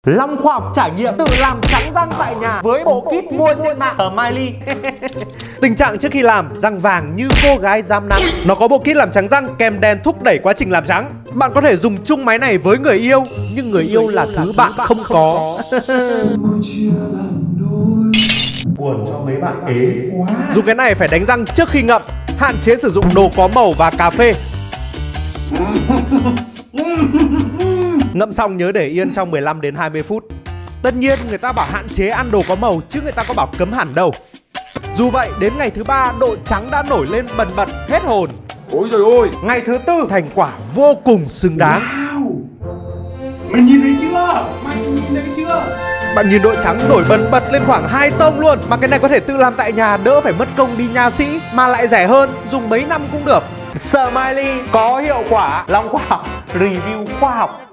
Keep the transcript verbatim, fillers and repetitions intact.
Long khoa học trải nghiệm tự làm trắng răng tại nhà với bộ kit mua trên mạng ở Miley. Tình trạng trước khi làm răng vàng như cô gái dám nắng. Nó có bộ kit làm trắng răng kèm đèn thúc đẩy quá trình làm trắng. Bạn có thể dùng chung máy này với người yêu, nhưng người yêu là thứ bạn không có. Buồn cho mấy bạn ế quá. Dùng cái này phải đánh răng trước khi ngậm. Hạn chế sử dụng đồ có màu và cà phê. Ngậm xong nhớ để yên trong mười lăm đến hai mươi phút. Tất nhiên người ta bảo hạn chế ăn đồ có màu, chứ người ta có bảo cấm hẳn đâu. Dù vậy đến ngày thứ ba độ trắng đã nổi lên bần bật hết hồn. Ôi trời ơi. Ngày thứ tư thành quả vô cùng xứng đáng. Wow. Mày nhìn thấy chưa? Mày nhìn thấy chưa? Bạn nhìn độ trắng nổi bần bật lên khoảng hai tông luôn. Mà cái này có thể tự làm tại nhà, đỡ phải mất công đi nha sĩ, mà lại rẻ hơn, dùng mấy năm cũng được. Smiley có hiệu quả. Long khoa học review khoa học.